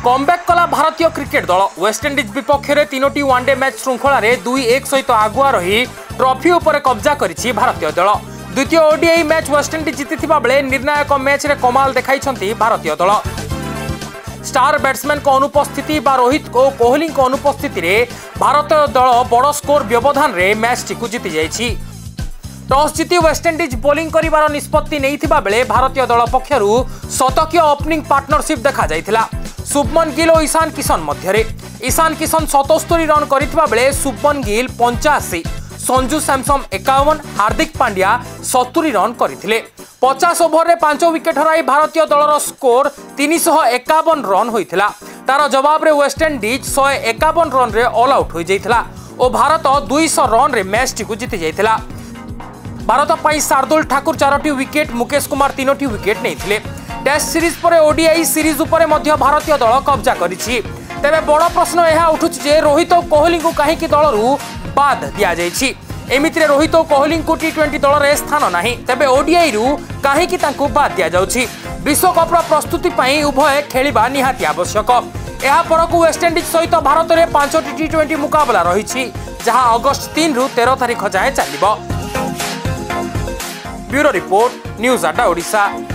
Comeback कला भारतीय cricket दल वेस्टइंडिज विपक्ष में 3टी वनडे मैच श्रृंखला 2-1 सहित आगुआ रही ट्रॉफी उपर कब्जा करिछि भारतीय दल। द्वितीय ओडीआई मैच वेस्टइंडिज जीतिथिबा बेले निर्णायक मैच रे कमाल देखाइछंती भारतीय दल। स्टार बैट्समैन को अनुपस्थिति बा रोहित और कोहली को अनुपस्थिति रे भारतीय दल बड़ स्कोर व्यवधान रे मैच टी जीति जाइछि। टॉस जीति वेस्टइंडिज बोलिंग करिवार निष्पत्ति नैथिबा बेले भारतीय दल पक्षरु शतकीय ओपनिंग पार्टनरशिप देखा जाइथिला। शुभमन गिल और ईशान किशन मध्यरे ईशान किशन 77 रन करिथिबा बेले शुभमन गिल 85, संजू सैमसन 51, हार्दिक पांड्या 70 रन करथिले। 50 ओवर रे 5 विकेट हराई भारतीय दलर स्कोर 351 रन होइथिला। तार जवाब रे वेस्टइंडिज 151 रन रे ऑल आउट हो जाइथिला और भारत 200 रन रे मैच टी जीति जाइथिला। भारत पाई शार्दुल ठाकुर 4टी विकेट, मुकेश कुमार 3टी विकेट नैथिले। टेस्ट सीरीज पर ओडीआई सीरीज उपर मध्य भारतीय दल कब्जा करिछि। तेबे बड़ प्रश्न यह उठुछि जे रोहित और कोहली को काहेकि दलरू बाद दिया जाइछि। एमितिरे रोहित और कोहली को टी20 दल रे स्थान नाही, तेबे ओडीआई रु काहेकि तांको बाद दिया जाउछि। विश्वकप प्रस्तुति पई उभय खेलिबा निहाती आवश्यक। एहा परकु वेस्टइंडिज सहित भारत रे 5टी टी20 मुकाबला रहिछि, जहां अगस्त 3 रु 13 तारिख जाए चलिबो। Bureau report, news 8 Odisha.